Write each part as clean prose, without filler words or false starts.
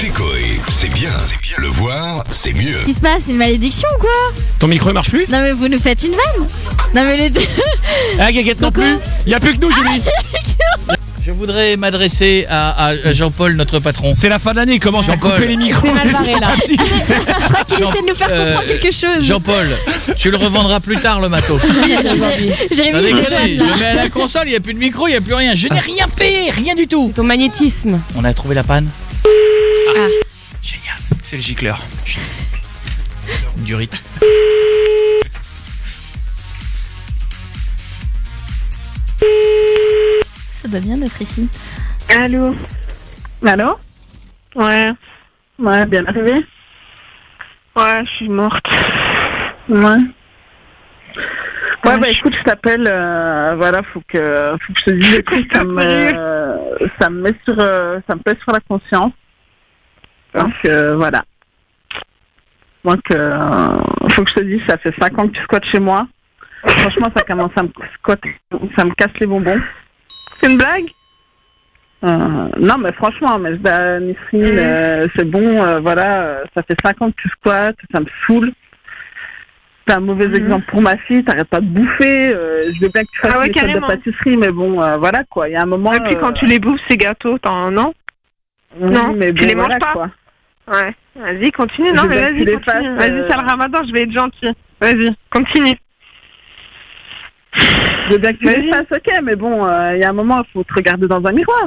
Écoutez Coé, c'est bien. Le voir, c'est mieux. Qu'est-ce qui se passe? C'est une malédiction ou quoi? Ton micro il marche plus? Non mais vous nous faites une vanne. Non mais les deux. Ah Guéguette non plus. Il n'y a plus que nous Julie. Je voudrais m'adresser à Jean-Paul, notre patron. C'est la fin de l'année, il commence à couper les micros. C'est mal barré là. Tu sais. Je crois qu'il essaie de nous faire comprendre quelque chose. Jean-Paul, tu le revendras plus tard le matos. Jérémy, Ça déconne, je le mets à la console, il n'y a plus de micro, il n'y a plus rien. Je n'ai rien fait, rien du tout. Ton magnétisme. On a trouvé la panne. Ah. Génial, c'est le gicleur. Du rythme. Ça doit bien être ici. Allô? Allô? Ouais. Ouais, bien arrivé? Ouais, je suis morte. Ouais. Ouais, bah écoute, je t'appelle, voilà, faut que je te dise des trucs, ça me met sur, ça me pèse sur la conscience. Donc, voilà. Donc, faut que je te dise, ça fait 5 ans que tu squattes chez moi. Franchement, ça commence à me squatter, ça me casse les bonbons. C'est une blague? Non, mais franchement, Nisrine, c'est bon, voilà, ça fait 5 ans que tu squattes, ça me saoule. T'es un mauvais exemple pour ma fille, t'arrêtes pas de bouffer, je veux bien que tu fasses des choses de pâtisserie, mais bon, voilà quoi, il y a un moment... Et puis quand tu les bouffes, ces gâteaux, non? Non, mais tu bon, les manges voilà, pas quoi. Ouais, vas-y, continue, non mais vas-y, continue. Vas-y, c'est le ramadan, je vais être gentil. Vas-y, continue. Je veux bien que tu les fasses, ok, mais bon, il y a un moment, il faut te regarder dans un miroir.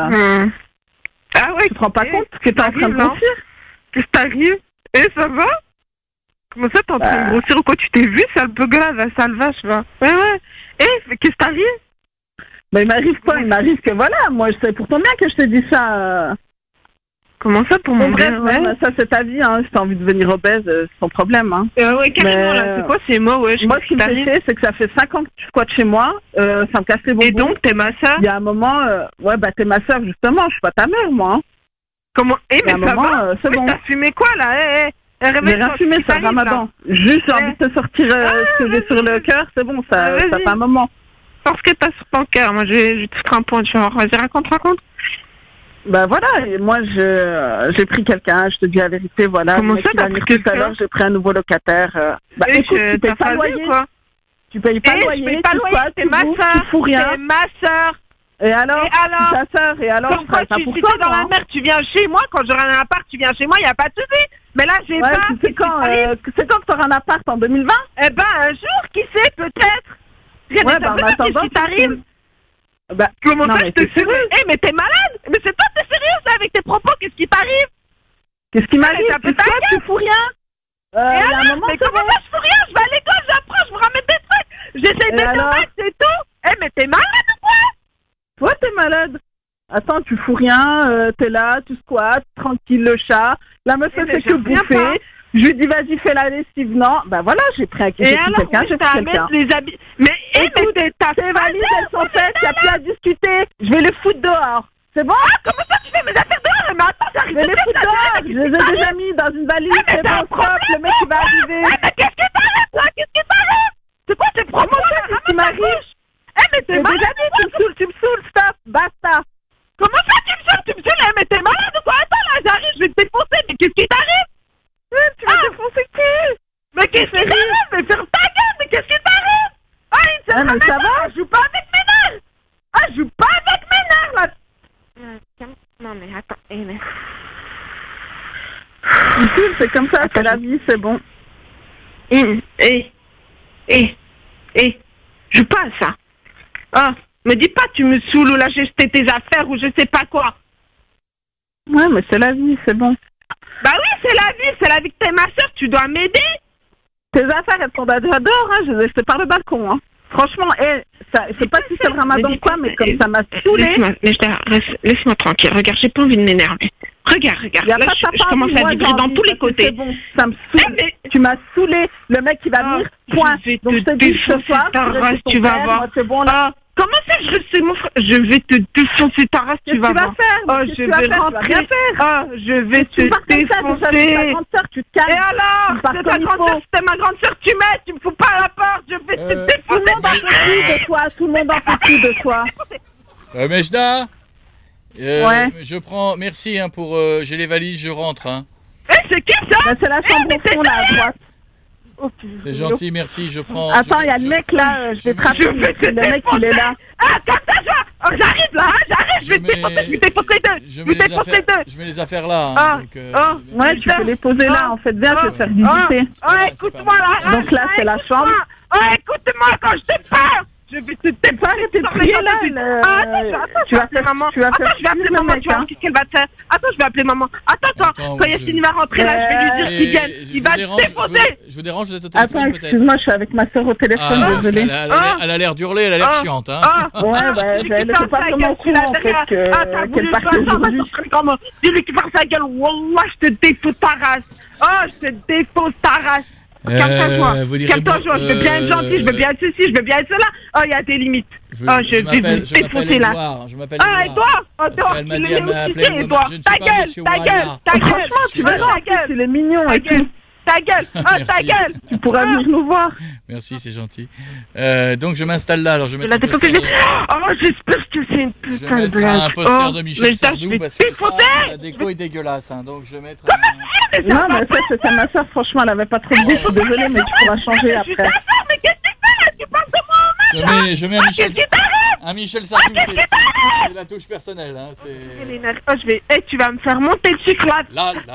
Ah ouais, tu te rends pas compte que t'es en train de grossir? Qu'est-ce qui t'arrive? Ça va? Comment ça, t'es en train de grossir ou quoi? Tu t'es vu, sale peu grave, sale vache, va. Ouais. Mais qu'est-ce qui t'arrive? Bah il m'arrive quoi? Il m'arrive que voilà, moi je sais pourtant bien que je t'ai dit ça. Comment ça pour mon bref, bien, ça c'est ta vie, hein. Si t'as envie de devenir obèse, c'est ton problème, hein. Ouais, carrément, là, c'est quoi ces mots, ouais? Moi ce qui me fait chier, c'est que ça fait 5 ans que tu squattes chez moi, ça me casse les bonbons. Et donc, t'es ma soeur? Il y a un moment, ouais, bah t'es ma soeur justement, je suis pas ta mère, moi. Hein. Comment? Mais ça va? C'est bon. T'as fumé quoi, là? J'ai rien fumé, c'est Ramadan. Juste j'ai envie de te sortir ce que j'ai sur le cœur, c'est bon, ça fait un moment. Parce que t'as sur ton cœur, moi j'ai tout un point, tu vois. Vas-y, raconte. Bah voilà, et moi j'ai pris quelqu'un, je te dis la vérité, voilà. Comment ça, t'as pris pris tout à l'heure, j'ai pris un nouveau locataire. Bah écoute, tu payes pas le loyer, quoi. Tu payes pas le loyer, t'es ma soeur, tu fous rien. t'es ma soeur. Et alors, ta soeur, et alors, pourquoi si t'es dans la mer, tu viens chez moi, quand j'aurai un appart, tu viens chez moi, y a pas de souci. Mais là, j'ai pas... C'est quand que t'auras un appart, en 2020? Eh ben, un jour, qui sait, peut-être. Qu'est-ce qui t'arrive? Bah, comment ça, je te sérieux? Mais t'es malade? Mais c'est toi, t'es sérieux, ça, avec tes propos? Qu'est-ce qui t'arrive? Qu'est-ce qui m'arrive? Tu fous rien? Et alors, mais comment ça, je fous rien? Je vais à l'école, j'apprends, je me ramène des trucs. J'essaie de te mettre, c'est tout. Mais t'es malade ou quoi? Toi, t'es malade. Attends, tu fous rien, t'es là, tu squattes, tranquille le chat. La meuf fait que bouffer. Je lui dis vas-y fais la lessive, non. Bah voilà, j'ai pris quelqu'un, j'ai pris quelqu'un. Les habits. Mais écoute, tes valises elles sont faites, y a plus à discuter. Je vais les foutre dehors. C'est bon? Ah, comment ça tu fais mes affaires dehors? Mais attends, j'arrive. Je vais les foutre dehors. Je les ai déjà mis dans une valise. C'est bon, stop, le mec il va arriver. Mais qu'est-ce qui t'arrive toi? Qu'est-ce qui t'arrive? C'est quoi tes propos là? Qu'est-ce qui m'arrive? Mais t'es malade? Tu me saoules, stop, basta. Comment ça tu me saoules? Mais t'es malade ou quoi? Attends là, j'arrive, je vais te défoncer. Mais qu'est-ce qui t'arrive? Tu vas défoncer qui? Mais qu'est-ce qui t'arrive? Mais ferme ta gueule, mais qu'est-ce qui t'arrive? Mais ça va? Je joue pas avec mes nerfs. Je joue pas avec mes nerfs là. Non mais attends, c'est comme ça, c'est la vie, c'est bon. Je joue pas à ça. Me dis pas tu me saoules ou là j'ai jeté tes affaires ou je sais pas quoi. Ouais mais c'est la vie, c'est bon. Bah oui, c'est la vie que t'es ma soeur, tu dois m'aider. Tes affaires, elles sont déjà dehors, hein, je les ai jetées par le balcon, hein. Franchement, je sais pas si c'est le ramadan ou quoi, mais comme ça m'a saoulée. Laisse-moi tranquille, regarde, j'ai pas envie de m'énerver. Regarde, là, je commence à vibrer dans tous les côtés. C'est bon, ça me saoule. Tu m'as saoulé, le mec qui va venir, point. Donc je te dis ce soir, tu vas voir. C'est bon là. Comment ça, c'est mon frère? Je vais te défoncer ta race, tu vas voir. Je vais rentrer. Je vais te défoncer. Et alors? C'est ta grande sœur, c'était ma grande sœur, tu me fous pas à la porte, je vais te défoncer. Tout le monde en fait de toi, tout le monde en fait de toi. Mejda, Ouais. Je prends... Merci hein, pour... j'ai les valises, je rentre. Hein. C'est qui ça? C'est la chambre au fond, là, à droite. Oh, c'est gentil, merci, je prends... Attends, il y a le mec là, je vais te rappeler, le mec il est là. Ah, comme ça, j'arrive là, j'arrive, je vais te défoncer deux. Je mets les affaires là. Hein, ouais, tu peux les poser là, en fait, viens, je vais te faire visiter. Écoute-moi là. Donc là, c'est la chambre. Écoute-moi quand je te parle. Je vais te arrêter de prier là. Tu vas faire maman. Tu vas appeler maman. Tu vas voir qu'est-ce qu'elle va te faire. Attends, je vais appeler maman. Attends, quand Yacine va rentrer là, je vais lui dire qu'il vienne. Il va te défoncer. Je vous dérange, vous êtes au téléphone peut-être. Excuse-moi, je suis avec ma soeur au téléphone, désolée. Elle a l'air d'hurler, elle a l'air chiante. Hein. Ouais, bah, elle était pas vraiment au courant en fait qu'elle partait aujourd'hui. Dis-lui qu'il ferme sa gueule. Wallah, je te défonce ta race. Oh, je te défonce ta race. Calme-toi, je veux bien être gentil, je veux bien être ceci, je veux bien être cela. Oh, il y a des limites. Je vais vous défoncer là. Je m'appelle Edouard. Elle m'a dit, elle m'a appelé Edouard. Ta gueule. Franchement, tu veux gentil, il est mignon et tout. Ta gueule, ta gueule. Tu pourras venir nous voir. Merci, c'est gentil. Donc je m'installe là, alors je vais mettre Oh, j'espère que c'est une putain de blague. un poster de Michel Sardou parce que la déco est dégueulasse, hein, donc je vais mettre Non, mais ça, c'est ma soeur, franchement, elle avait pas trop de goût, je suis désolée, mais tu pourras changer après. Mais qu'est-ce que tu fais là? Tu parles de moi en mec? Je mets un Michel Sardou, c'est la touche personnelle, hein, c'est... tu vas me faire monter le sucre là.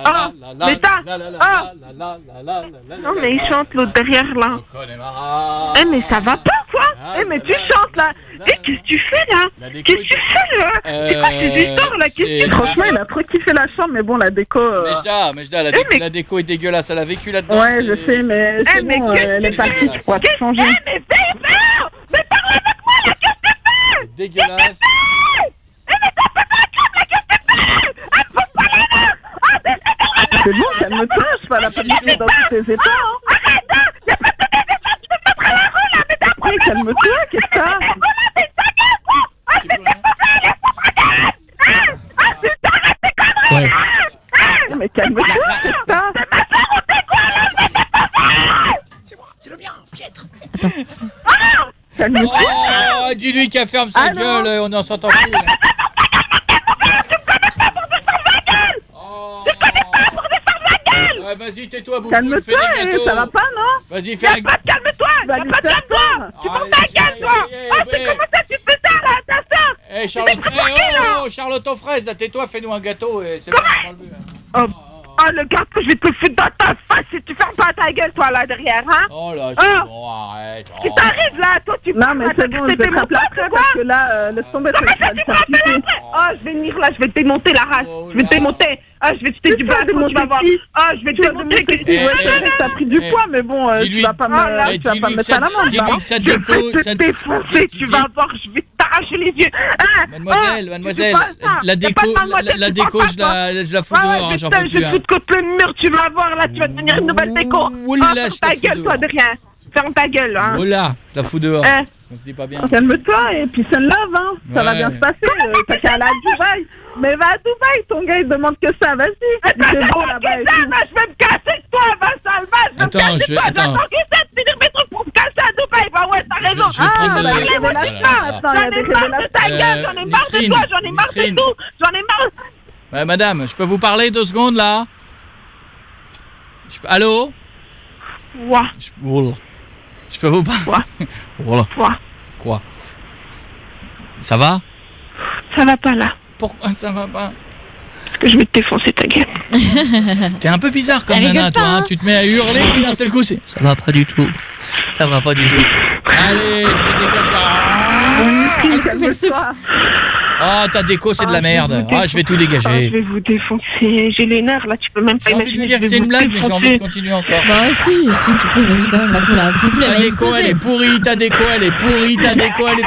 Non mais il chante l'autre derrière là. Mais ça va pas quoi? Mais tu chantes là. Qu'est-ce que tu fais là? Qu'est-ce que tu fais là? C'est quoi ces histoires là? Franchement il a trop kiffé la chambre, mais bon la déco... Mejda, la déco est dégueulasse, elle a vécu là-dedans. Ouais je sais mais c'est bon, elle est partie, tu pourras tout changer. Mais parle avec moi là, qu'est-ce que tu fais? Dégueulasse. C'est bon, calme-toi, je vais la police dans tous tes états. Arrête, y'a pas de téléphone, tu peux te mettre à la rue là, mais après, calme-toi, qu'est-ce que t'as? Ouais. Mais calme-toi, qu'est-ce que t'as? C'est le mien, piètre. Calme-toi. Oh, dis-lui qu'elle ferme sa gueule, on en s'entend plus. Vas-y, tais-toi, Boubou, fais des gâteaux. Ça va pas, non? Vas-y, fais un... Calme-toi, tu prends ta gueule, toi. C'est comment ça tu fais ça, là, ta soeur? Hé, Charlotte, Charlotte aux fraises, là, tais-toi, fais-nous un gâteau, et c'est bon, on le but. Oh, le gâteau, je vais te le foutre dans ta face si tu fermes pas ta gueule, toi, là, derrière, hein? Oh là, c'est bon, arrête. Tu t'arrives, là, toi, tu non, mais c'est bon, je vais te rappeler après, parce que là, laisse tomber, tu vas te faire piquer. Oh, je vais venir, là, je vais te démonter la race. Je vais te démonter. Ah, je vais te jeter du bas, tu vas voir. Ah, je vais te démonter que t'as pris du poids, mais bon, tu vas pas me mettre à l'amende. Dis-lui que ça déco, ça te défoncer, tu vas voir, je vais t'arracher les yeux. Mademoiselle, la déco, je la fous dehors, j'en peux plus. Je vais foutre contre le mur, tu vas voir, là, tu vas devenir une nouvelle déco. Ferme ta gueule, toi, de rien. Ferme ta gueule, hein. Oh là, je la fous dehors. On se dit pas bien. Calme-toi et puis ça love, hein. Ça va bien se passer. T'as qu'à aller à Dubaï. Mais va à Dubaï, ton gars il demande que ça, vas-y. C'est bon là-bas et tout. Je vais me casser de toi, Vincent, Attends, J'attends qu'ils essaient de finir mes trucs pour me casser à Dubaï. Bah ouais, t'as raison. Il y a des révélations. Attends, il y a des révélations. Ta gueule, j'en ai marre de toi, j'en ai marre de tout. J'en ai marre. Ouais, madame, je peux vous parler 2 secondes là? Allô? Ouais. Je peux vous parler? Voilà. Quoi? Ça va? Ça va pas là. Pourquoi ça va pas? Parce que je vais te défoncer ta gueule. T'es un peu bizarre comme nana, toi, hein. Tu te mets à hurler, puis d'un seul coup, c'est... Ça va pas du tout. Ça va pas du tout. Allez, je vais dégager. Ah, ta déco, c'est de la merde. Ah, je vais tout dégager. Je vais vous défoncer. J'ai les nerfs, là, tu peux même pas imaginer. J'ai envie de dire c'est une blague, mais j'ai envie de continuer encore. Bah si, tu peux, vas-y quand même, la poupée, ta déco, elle est pourrie, ta déco, elle est pourrie, ta déco, elle est...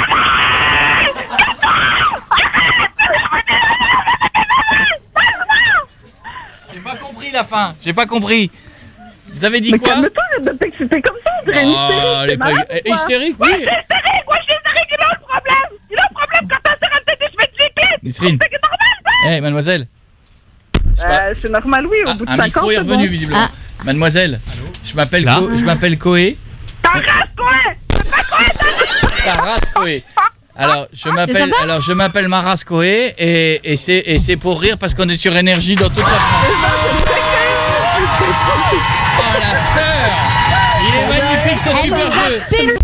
J'ai pas compris la fin, j'ai pas compris. Vous avez dit quoi? Calme-toi, c'était comme ça, on dirait hystérique. Hystérique, oui. Moi, je suis hystérique, il a un problème. Il a un problème quand ta sœur, elle te dit, je vais te jeter. Nisrine. C'est normal, ça? Eh, mademoiselle. C'est normal, oui, au bout de 5 ans. Un micro est revenu, visiblement. Mademoiselle, je m'appelle Koé. Ta race, Koé. C'est pas Koé, ta race, Koé. Alors, je m'appelle Maras Coé et c'est pour rire parce qu'on est sur Énergie dans toute la France. Oh la sœur! Il est magnifique ce super jeu!